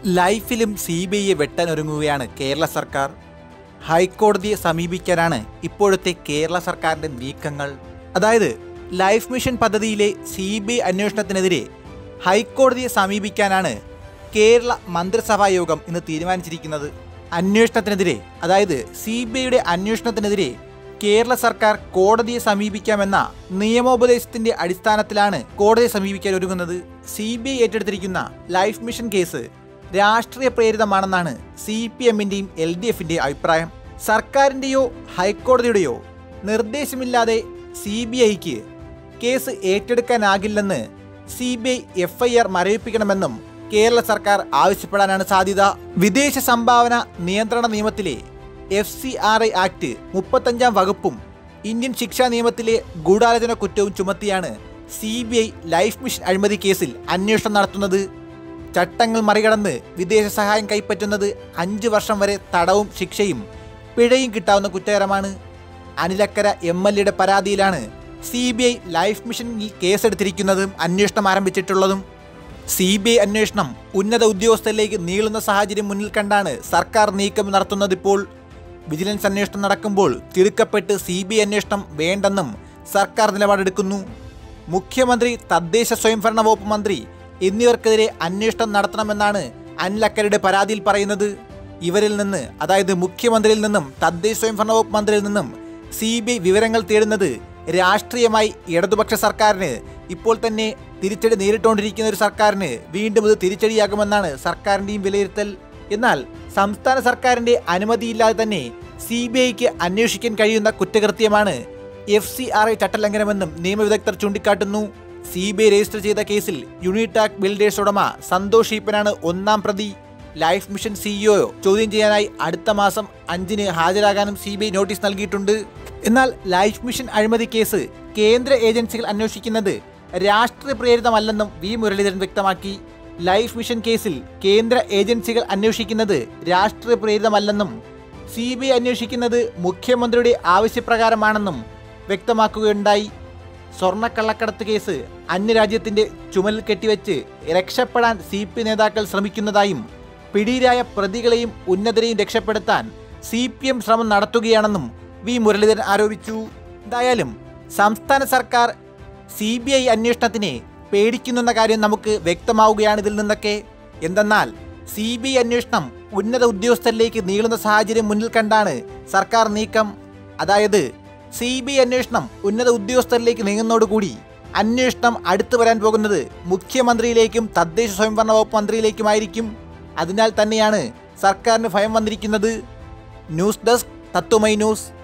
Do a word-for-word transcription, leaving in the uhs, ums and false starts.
ലൈഫിലും C B ഐയെ വെട്ടാനൊരുങ്ങുകയാണ് കേരള സർക്കാർ. ഹൈക്കോടതിയെ സമീപിക്കാനാണ് ഇപ്പോഴത്തെ കേരള സർക്കാരിൻ്റെ നീക്കങ്ങൾ. അതായത് ലൈഫ് മിഷൻ പദ്ധതിയിലെ സി ബി ഐ അന്വേഷണത്തിനെതിരെ ഹൈക്കോടതിയെ സമീപിക്കാനാണ് കേരള മന്ത്രിസഭാ യോഗം ഇന്ന് തീരുമാനിച്ചിരിക്കുന്നത്. അന്വേഷണത്തിനെതിരെ, അതായത് സി ബി ഐയുടെ അന്വേഷണത്തിനെതിരെ കേരള സർക്കാർ കോടതിയെ സമീപിക്കാമെന്ന നിയമോപദേശത്തിന്റെ അടിസ്ഥാനത്തിലാണ് കോടതിയെ സമീപിക്കാൻ ഒരുങ്ങുന്നത്. സി ബി ഐ ഏറ്റെടുത്തിരിക്കുന്ന ലൈഫ് മിഷൻ കേസ് രാഷ്ട്രീയ പ്രേരിതമാണെന്നാണ് സി പി എമ്മിൻ്റെയും എൽ ഡി എഫിൻ്റെയും അഭിപ്രായം. സർക്കാരിൻ്റെയോ ഹൈക്കോടതിയുടെയോ നിർദ്ദേശമില്ലാതെ സി ബി ഐക്ക് കേസ് ഏറ്റെടുക്കാനാകില്ലെന്ന് C B I F I R മരവിപ്പിക്കണമെന്നും കേരള സർക്കാർ ആവശ്യപ്പെടാനാണ് സാധ്യത. വിദേശ സംഭാവന നിയന്ത്രണ നിയമത്തിലെ F C R I act മുപ്പത്തഞ്ചാം വകുപ്പും ഇന്ത്യൻ ശിക്ഷാ നിയമത്തിലെ ഗൂഢാലോചന കുറ്റവും ചുമത്തിയാണ് C B I life mission അഴിമതി കേസിൽ അന്വേഷണം നടത്തുന്നത്. ചട്ടങ്ങൾ മറികടന്ന് വിദേശ സഹായം കൈപ്പറ്റുന്നത് അഞ്ച് വർഷം വരെ തടവും ശിക്ഷയും പിഴയും കിട്ടാവുന്ന കുറ്റകരമാണ്. അനിലക്കര എം എൽ എയുടെ പരാതിയിലാണ് സി ബി ഐ ലൈഫ് മിഷനിൽ കേസെടുത്തിരിക്കുന്നതും അന്വേഷണം ആരംഭിച്ചിട്ടുള്ളതും. സി ബി ഐ അന്വേഷണം ഉന്നത ഉദ്യോഗസ്ഥരിലേക്ക് നീളുന്ന സാഹചര്യം മുന്നിൽ കണ്ടാണ് സർക്കാർ നീക്കം നടത്തുന്നതിപ്പോൾ. വിജിലൻസ് അന്വേഷണം നടക്കുമ്പോൾ തിടുക്കപ്പെട്ട് സി ബി ഐ അന്വേഷണം വേണ്ടെന്നും സർക്കാർ നിലപാടെടുക്കുന്നു. മുഖ്യമന്ത്രി, തദ്ദേശ സ്വയംഭരണ വകുപ്പ് മന്ത്രി എന്നിവർക്കെതിരെ അന്വേഷണം നടത്തണമെന്നാണ് അനിലക്കരയുടെ പരാതിയിൽ പറയുന്നത്. ഇവരിൽ നിന്ന്, അതായത് മുഖ്യമന്ത്രിയിൽ നിന്നും തദ്ദേശ സ്വയംഭരണ വകുപ്പ് മന്ത്രിയിൽ നിന്നും സി ബി ഐ വിവരങ്ങൾ തേടുന്നത് രാഷ്ട്രീയമായി ഇടതുപക്ഷ സർക്കാരിന്, ഇപ്പോൾ തന്നെ തിരിച്ചടി നേരിട്ടുകൊണ്ടിരിക്കുന്ന ഒരു സർക്കാരിന് വീണ്ടും ഇത് തിരിച്ചടിയാകുമെന്നാണ് സർക്കാരിൻ്റെയും വിലയിരുത്തൽ. എന്നാൽ സംസ്ഥാന സർക്കാരിൻ്റെ അനുമതിയില്ലാതെ തന്നെ സി ബി ഐക്ക് അന്വേഷിക്കാൻ കഴിയുന്ന കുറ്റകൃത്യമാണ് എഫ് സി ആർ ഐ ചട്ടലംഘനമെന്നും നിയമവിദഗ്ധർ ചൂണ്ടിക്കാട്ടുന്നു. സി ബി ഐ രജിസ്റ്റർ ചെയ്ത കേസിൽ യൂണിടാക് ബിൽഡേഴ്സ് ഉടമ സന്തോഷ് ഈപ്പനാണ് ഒന്നാം പ്രതി. ലൈഫ് മിഷൻ സിഇഒ ചോദ്യം ചെയ്യാനായി അടുത്ത മാസം അഞ്ചിന് ഹാജരാകാനും സി ബി ഐ നോട്ടീസ് നൽകിയിട്ടുണ്ട്. എന്നാൽ ലൈഫ് മിഷൻ അഴിമതി കേസ് കേന്ദ്ര ഏജൻസികൾ അന്വേഷിക്കുന്നത് രാഷ്ട്രീയ പ്രേരിതമല്ലെന്നും വി മുരളീധരൻ വ്യക്തമാക്കി. ലൈഫ് മിഷൻ കേസിൽ കേന്ദ്ര ഏജൻസികൾ അന്വേഷിക്കുന്നത് രാഷ്ട്രീയ പ്രേരിതമല്ലെന്നും സി ബി ഐ അന്വേഷിക്കുന്നത് മുഖ്യമന്ത്രിയുടെ ആവശ്യപ്രകാരമാണെന്നും വ്യക്തമാക്കുകയുണ്ടായി. സ്വർണ്ണക്കള്ളക്കടത്ത് കേസ് അന്യരാജ്യത്തിൻ്റെ ചുമലിൽ കെട്ടിവെച്ച് രക്ഷപ്പെടാൻ സി പി നേതാക്കൾ ശ്രമിക്കുന്നതായും പിടിയിലായ പ്രതികളെയും ഉന്നതരെയും രക്ഷപ്പെടുത്താൻ സി പി എം ശ്രമം നടത്തുകയാണെന്നും വി മുരളീധരൻ ആരോപിച്ചു. എന്തായാലും സംസ്ഥാന സർക്കാർ സി ബി ഐ അന്വേഷണത്തിനെ പേടിക്കുന്നെന്ന കാര്യം നമുക്ക് വ്യക്തമാവുകയാണ് ഇതിൽ നിന്നൊക്കെ. എന്തെന്നാൽ സി ബി ഐ അന്വേഷണം ഉന്നത ഉദ്യോഗസ്ഥരിലേക്ക് നീളുന്ന സാഹചര്യം മുന്നിൽ കണ്ടാണ് സർക്കാർ നീക്കം. അതായത് സി ബി ഐ അന്വേഷണം ഉന്നത ഉദ്യോഗസ്ഥരിലേക്ക് നീങ്ങുന്നതോടുകൂടി അന്വേഷണം അടുത്തു വരാൻ പോകുന്നത് മുഖ്യമന്ത്രിയിലേക്കും തദ്ദേശ സ്വയംഭരണ വകുപ്പ് മന്ത്രിയിലേക്കുമായിരിക്കും. അതിനാൽ തന്നെയാണ് സർക്കാരിന് ഭയം വന്നിരിക്കുന്നത്. News desk Tatwamayi news.